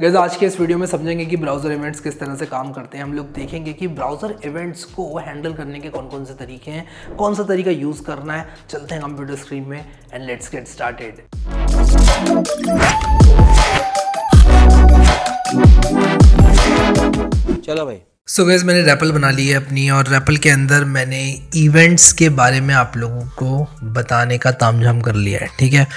Guys आज के इस वीडियो में समझेंगे कि ब्राउज़र इवेंट्स किस तरह से काम करते हैं। हम लोग देखेंगे कि ब्राउज़र इवेंट्स को हैंडल करने के कौन कौन से तरीके हैं, कौन सा तरीका यूज़ करना है। चलते हैं कंप्यूटर स्क्रीन में एंड लेट्स गेट स्टार्टेड। चलो भाई। सो गाइस मैंने रैपल बना ली है अपनी, और रैपल के अंदर मैंने इवेंट्स के बारे में आप लोगों को बताने का तामझाम कर लिया है। ठीक है,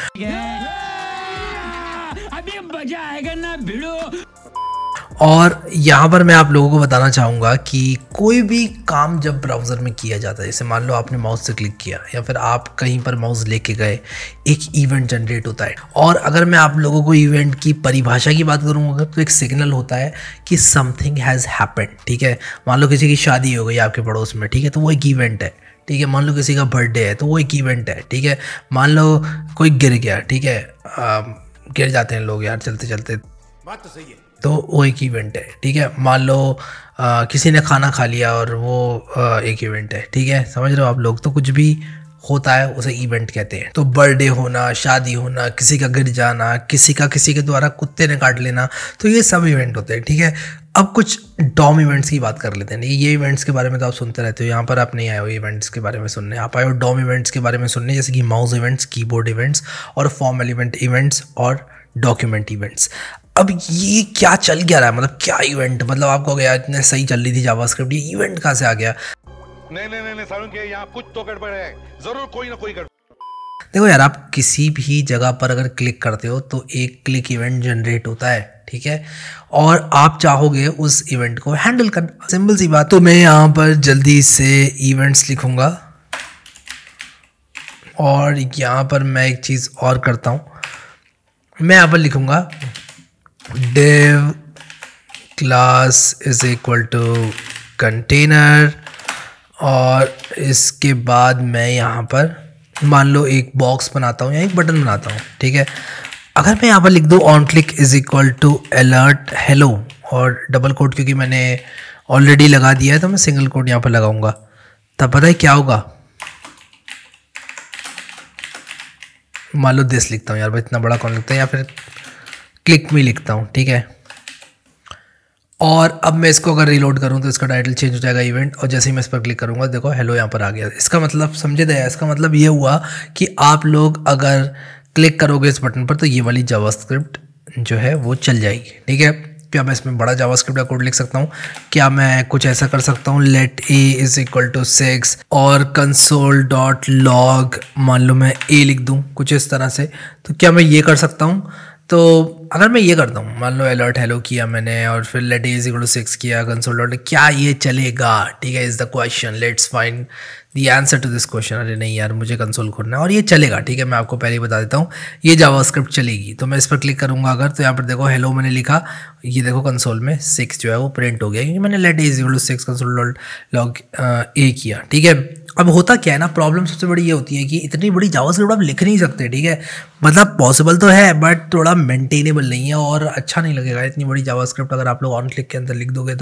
अभी मजा आएगा ना भिड़ो। और यहाँ पर मैं आप लोगों को बताना चाहूँगा कि कोई भी काम जब ब्राउज़र में किया जाता है, जैसे मान लो आपने माउस से क्लिक किया या फिर आप कहीं पर माउस लेके गए, एक इवेंट जनरेट होता है। और अगर मैं आप लोगों को इवेंट की परिभाषा की बात करूँगा तो एक सिग्नल होता है कि समथिंग हैज़ हैपेंड। ठीक है, मान लो किसी की शादी हो गई आपके पड़ोस में, ठीक है, तो वो एक इवेंट है। ठीक है, मान लो किसी का बर्थडे है तो वो एक इवेंट है। ठीक है, मान लो कोई गिर गया, ठीक है, गिर जाते हैं लोग यार चलते चलते, बात तो सही है, तो वो एक इवेंट है। ठीक है, मान लो किसी ने खाना खा लिया और वो एक इवेंट है। ठीक है, समझ रहे हो आप लोग, तो कुछ भी होता है उसे इवेंट कहते हैं। तो बर्थडे होना, शादी होना, किसी का गिर जाना, किसी के द्वारा कुत्ते ने काट लेना, तो ये सब इवेंट होते हैं। ठीक है, अब कुछ डॉम इवेंट्स की बात कर लेते हैं। ये इवेंट्स के बारे में तो आप सुनते रहते हो, यहाँ पर आप नहीं आए हो इवेंट्स के बारे में सुनने, आप आए हो डॉम इवेंट्स के बारे में सुनने, जैसे कि माउस इवेंट्स, कीबोर्ड इवेंट्स और फॉर्म एलिमेंट इवेंट्स और डॉक्यूमेंट इवेंट्स। अब ये क्या चल क्या रहा है, मतलब क्या इवेंट, मतलब आपको गया इतने सही चल रही थी जावास्क्रिप्ट, ये इवेंट कहाँ से आ गया? नहीं सारुण के यहाँ कुछ तो गड़बड़ है, जरूर कोई ना कोई गड़बड़। देखो यार, आप किसी भी जगह पर अगर क्लिक करते हो तो एक क्लिक इवेंट जनरेट होता है। ठीक है, और आप चाहोगे उस इवेंट को हैंडल करना, सिंपल सी बात। तो मैं यहाँ पर जल्दी से इवेंट्स लिखूंगा और यहाँ पर मैं एक चीज़ और करता हूँ, मैं यहाँ पर लिखूंगा div class is equal to container, और इसके बाद मैं यहाँ पर मान लो एक बॉक्स बनाता हूँ या एक बटन बनाता हूँ। ठीक है, अगर मैं यहाँ पर लिख दूँ on click is equal to alert hello और डबल कोट, क्योंकि मैंने ऑलरेडी लगा दिया है तो मैं सिंगल कोट यहाँ पर लगाऊंगा, तब पता है क्या होगा? मान लो दिस लिखता हूँ यार भाई, इतना बड़ा कौन लिखता है, या फिर क्लिक में लिखता हूँ। ठीक है, और अब मैं इसको अगर रीलोड करूँ तो इसका टाइटल चेंज हो जाएगा इवेंट, और जैसे ही मैं इस पर क्लिक करूँगा देखो हेलो यहाँ पर आ गया। इसका मतलब समझे दे, इसका मतलब ये हुआ कि आप लोग अगर क्लिक करोगे इस बटन पर तो ये वाली जावास्क्रिप्ट जो है वो चल जाएगी। ठीक है, क्या मैं इसमें बड़ा जावास्क्रिप्ट का कोड लिख सकता हूँ? क्या मैं कुछ ऐसा कर सकता हूँ, let a is equal to 6 और कंसोल डॉट लॉग, मान लो मैं a लिख दूँ कुछ इस तरह से, तो क्या मैं ये कर सकता हूँ? तो अगर मैं ये करता हूँ, मान लो अलर्ट हेलो किया मैंने और फिर let a is equal to 6 किया कंसोल डॉट, क्या ये चलेगा? ठीक है, is the question, let's find the answer to this question. अरे नहीं यार, मुझे कंसोल खोलना है और ये चलेगा। ठीक है, मैं आपको पहले ही बता देता हूँ, ये जावास्क्रिप्ट चलेगी। तो मैं इस पर क्लिक करूँगा अगर, तो यहाँ पर देखो हेलो मैंने लिखा, ये देखो कंसोल में 6 जो है वो प्रिंट हो गया, क्योंकि मैंने let a is equal to 6 console dot log a किया। ठीक है, अब होता क्या है ना, प्रॉब्लम सबसे बड़ी ये होती है कि इतनी बड़ी जावास्क्रिप्ट आप लिख नहीं सकते। ठीक है, मतलब पॉसिबल तो है बट थोड़ा मेंटेनेबल नहीं है और अच्छा नहीं लगेगा इतनी बड़ी जावास्क्रिप्ट अगर आप लोग ऑन क्लिक के अंदर लिख दोगे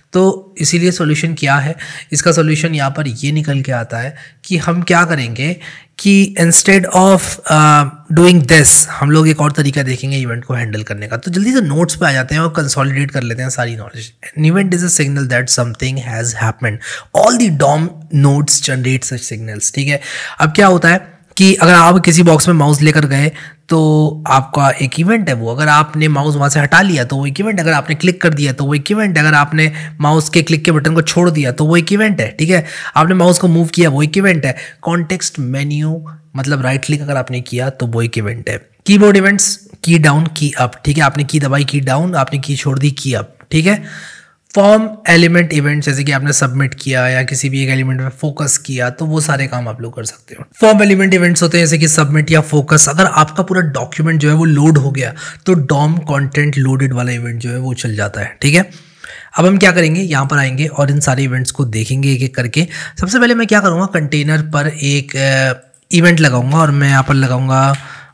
तो इसीलिए सॉल्यूशन क्या है, इसका सॉल्यूशन यहाँ पर ये निकल के आता है कि हम क्या करेंगे कि इंस्टेड ऑफ डूइंग दिस हम लोग एक और तरीका देखेंगे इवेंट को हैंडल करने का। तो जल्दी से नोट्स पे आ जाते हैं और कंसोलिडेट कर लेते हैं सारी knowledge. An event is a signal that something has happened, all the DOM nodes generate such signals. ठीक है, अब क्या होता है कि अगर आप किसी बॉक्स में माउस लेकर गए तो आपका एक इवेंट है वो, अगर आपने माउस वहाँ से हटा लिया तो वो एक इवेंट है, अगर आपने क्लिक कर दिया तो वो एक इवेंट है, अगर आपने माउस के क्लिक के बटन को छोड़ दिया तो वो एक इवेंट है। ठीक है, आपने माउस को मूव किया वो एक इवेंट है। कॉन्टेक्स्ट मेन्यू मतलब राइट क्लिक अगर आपने किया तो वो एक इवेंट है। Keyboard events, key down key up. ठीक है, आपने की दबाई की डाउन, आपने की छोड़ दी की अप। ठीक है, फॉर्म एलिमेंट इवेंट्स, जैसे कि आपने सबमिट किया या किसी भी एक एलिमेंट में फोकस किया तो वो सारे काम आप लोग कर सकते हो। फॉर्म एलिमेंट इवेंट्स होते हैं जैसे कि सबमिट या फोकस, अगर आपका पूरा डॉक्यूमेंट जो है वो लोड हो गया तो डॉम कंटेंट लोडेड वाला इवेंट जो है वो चल जाता है। ठीक है, अब हम क्या करेंगे, यहाँ पर आएंगे और इन सारे इवेंट्स को देखेंगे एक एक करके। सबसे पहले मैं क्या करूँगा, कंटेनर पर एक इवेंट लगाऊंगा और मैं यहाँ पर लगाऊंगा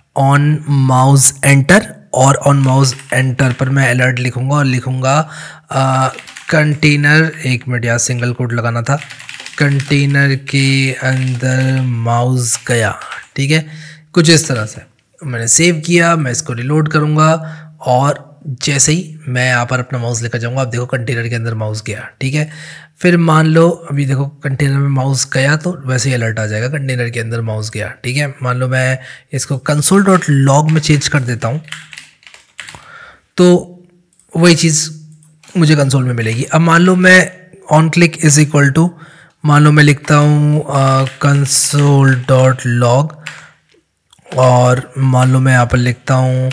ऑन माउस एंटर, और ऑन माउस एंटर पर मैं अलर्ट लिखूंगा और लिखूंगा कंटेनर, एक मिनट यार सिंगल कोट लगाना था, कंटेनर के अंदर माउस गया। ठीक है, कुछ इस तरह से मैंने सेव किया, मैं इसको रिलोड करूंगा और जैसे ही मैं यहाँ पर अपना माउस लेकर जाऊँगा, आप देखो कंटेनर के अंदर माउस गया, ठीक है। फिर मान लो अभी देखो कंटेनर में माउस गया तो वैसे ही अलर्ट आ जाएगा कंटेनर के अंदर माउस गया, ठीक है। मान लो मैं इसको console.log में चेंज कर देता हूँ तो वही चीज़ मुझे कंसोल में मिलेगी। अब मान लो मैं on click is equal to, मान लो मैं लिखता हूँ console.log और मान लो मैं यहाँ पर लिखता हूँ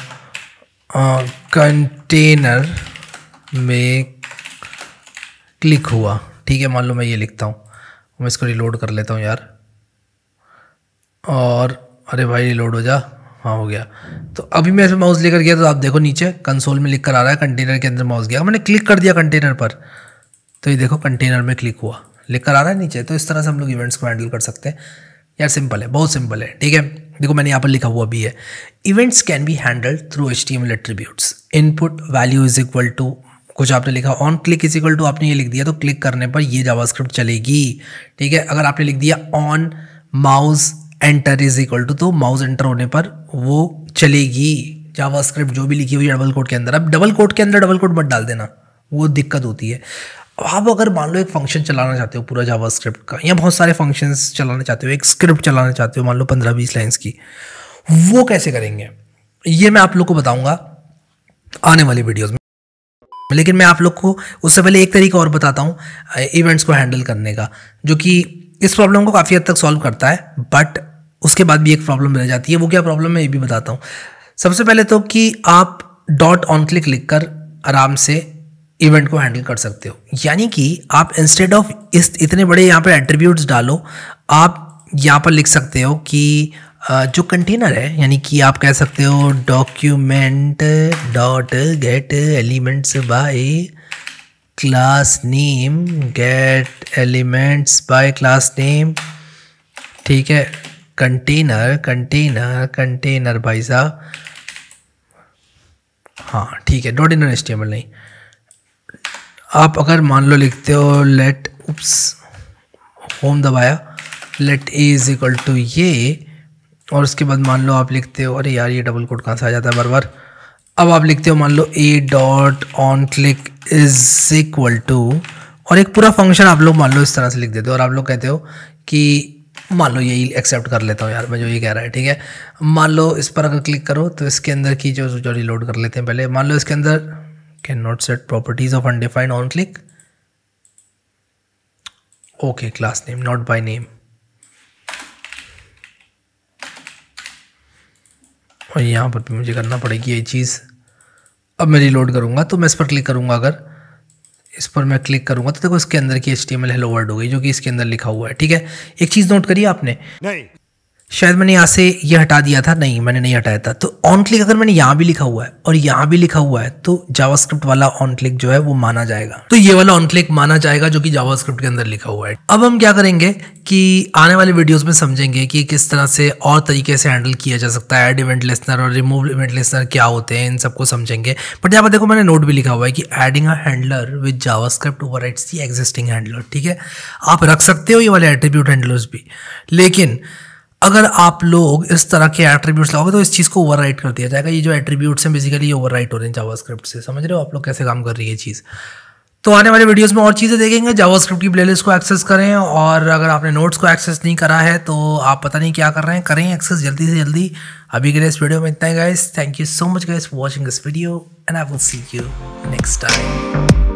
कंटेनर में क्लिक हुआ, ठीक है। मान लो मैं ये लिखता हूँ, मैं इसको रिलोड कर लेता हूँ यार, और अरे भाई रिलोड हो जा, हाँ हो गया। तो अभी मैं इसमें माउस लेकर गया तो आप देखो नीचे कंसोल में लिख कर आ रहा है कंटेनर के अंदर माउस गया। मैंने क्लिक कर दिया कंटेनर पर तो ये देखो कंटेनर में क्लिक हुआ, लिख कर आ रहा है नीचे। तो इस तरह से हम लोग इवेंट्स को हैंडल कर सकते हैं यार, सिंपल है, बहुत सिंपल है, ठीक है। देखो मैंने यहाँ पर लिखा हुआ भी है, events can be handled through HTML attributes, input value is equal to, कुछ आपने लिखा on click is equal to, आपने ये लिख दिया तो क्लिक करने पर ये जावास्क्रिप्ट चलेगी, ठीक है। अगर आपने लिख दिया on mouse enter is equal to, तो माउस एंटर होने पर वो चलेगी जावास्क्रिप्ट जो भी लिखी हुई है डबल कोट के अंदर। अब डबल कोट के अंदर डबल कोट मत डाल देना, वो दिक्कत होती है। आप अगर मान लो एक फंक्शन चलाना चाहते हो पूरा जावास्क्रिप्ट का, या बहुत सारे फंक्शंस चलाना चाहते हो, एक स्क्रिप्ट चलाना चाहते हो मान लो 15-20 लाइन्स की, वो कैसे करेंगे ये मैं आप लोग को बताऊंगा आने वाली वीडियोस में। लेकिन मैं आप लोग को उससे पहले एक तरीका और बताता हूँ इवेंट्स को हैंडल करने का, जो कि इस प्रॉब्लम को काफ़ी हद तक सॉल्व करता है, बट उसके बाद भी एक प्रॉब्लम रह जाती है। वो क्या प्रॉब्लम है ये भी बताता हूँ। सबसे पहले तो कि आप डॉट ऑन क्लिक लिख कर आराम से इवेंट को हैंडल कर सकते हो, यानी कि आप इंस्टेड ऑफ इतने बड़े यहाँ पे एट्रीब्यूट्स डालो, आप यहाँ पर लिख सकते हो कि जो कंटेनर है, यानी कि आप कह सकते हो document dot get elements by class name, get elements by class name, ठीक है। कंटेनर कंटेनर कंटेनर भाई साहब, हाँ ठीक है, डॉट इन HTML नहीं। आप अगर मान लो लिखते हो लेट, उप्स होम दबाया, let A is equal to ये, और उसके बाद मान लो आप लिखते हो, अरे यार ये डबल कोट कहाँ से आ जाता है बार बार। अब आप लिखते हो मान लो A dot on click is equal to, और एक पूरा फंक्शन आप लोग मान लो इस तरह से लिख देते हो, और आप लोग कहते हो कि मान लो यही एक्सेप्ट कर लेता हूँ यार मैं जो ये कह रहा है, ठीक है। मान लो इस पर अगर क्लिक करो तो इसके अंदर की जो रिलोड कर लेते हैं पहले, मान लो इसके अंदर cannot set properties of undefined on click, okay class name not by name, और यहाँ पर भी मुझे करना पड़ेगी ये चीज़। अब मैं रिलोड करूँगा तो मैं इस पर क्लिक करूँगा, अगर इस पर मैं क्लिक करूँगा तो देखो इसके अंदर की HTML हेलो वर्ड हो गई जो कि इसके अंदर लिखा हुआ है, ठीक है। एक चीज़ नोट करिए आपने, नहीं शायद मैंने यहाँ से ये हटा दिया था, नहीं मैंने नहीं हटाया था। तो ऑन क्लिक अगर मैंने यहाँ भी लिखा हुआ है और यहाँ भी लिखा हुआ है तो जावास्क्रिप्ट वाला ऑन क्लिक जो है वो माना जाएगा, तो ये वाला ऑन क्लिक माना जाएगा जो कि जावास्क्रिप्ट के अंदर लिखा हुआ है। अब हम क्या करेंगे कि आने वाले वीडियोस में समझेंगे कि किस तरह से और तरीके से हैंडल किया जा सकता है, ऐड इवेंट लिस्नर और रिमूव इवेंट लिस्नर क्या होते हैं, इन सबको समझेंगे। बट यहाँ पर देखो मैंने नोट भी लिखा हुआ है कि adding a handler with JavaScript overrides the existing handler, ठीक है। आप रख सकते हो ये वाले एट्रीब्यूट हैंडलर्स भी, लेकिन अगर आप लोग इस तरह के एट्रीब्यूट्स लगाओगे तो इस चीज़ को ओवरराइट कर दिया जाएगा। ये जो एट्रीब्यूट्स हैं बेसिकली ये ओवरराइट हो रहे हैं जावास्क्रिप्ट से, समझ रहे हो आप लोग कैसे काम कर रही है ये चीज़। तो आने वाले वीडियोस में और चीज़ें देखेंगे। जावास्क्रिप्ट की प्लेलिस्ट को एक्सेस करें, और अगर आपने नोट्स को एक्सेस नहीं करा है तो आप पता नहीं क्या कर रहे हैं, करें एक्सेस जल्दी से जल्दी। अभी के लिए इस वीडियो में इतना ही guys, thank you so much guys for watching this video and I will see you next time.